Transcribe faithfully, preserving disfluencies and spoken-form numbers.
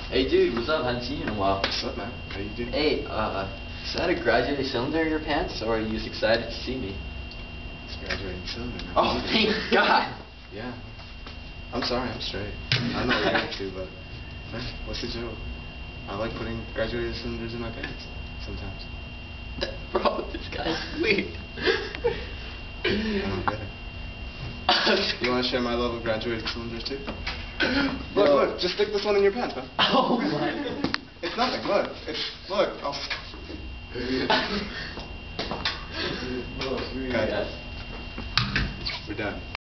Hey dude, what's up? Haven't seen you in a while. What's up, man? How you doing? Hey, uh, is that a graduated cylinder in your pants, or are you just excited to see me? It's graduating cylinder, man. Oh, thank God! Yeah. I'm sorry, I'm straight. I don't know what you're into, but man, what's the joke? I like putting graduated cylinders in my pants sometimes. Bro, this guy's weird. I don't get it. You want to share my love of graduated cylinders too? Bro. Look, look, just stick this one in your pants, man. Oh my God. It's nothing, look. It's, look. Oh. Bro, Okay. We're done.